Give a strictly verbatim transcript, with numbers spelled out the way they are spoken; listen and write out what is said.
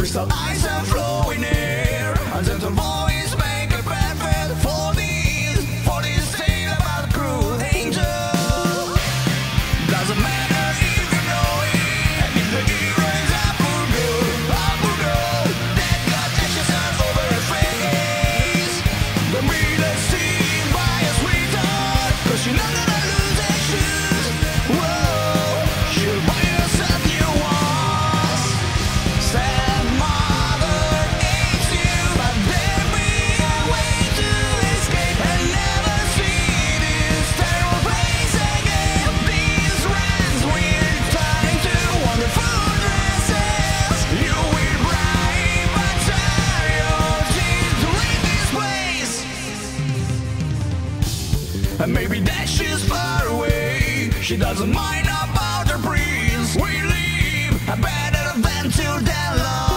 crystal eyes and flowing air, and gentle voice make a perfect for these, for this thing about a cruel angel. Doesn't matter if you know it, and if the hero is up for good, up for good, that got ashes all over her face. Don't be deceived by a sweetheart, cause you're not gonna lose her shoes. Whoa, she'll buy yourself new ones. Stepmother hates you, but there'll be a way to escape and never see this terrible place again. These rats will turn into wonderful dresses. You will bribe but tear your teeth to leave this place. And maybe that she's far away, she doesn't mind about her prince. We live better than till that long.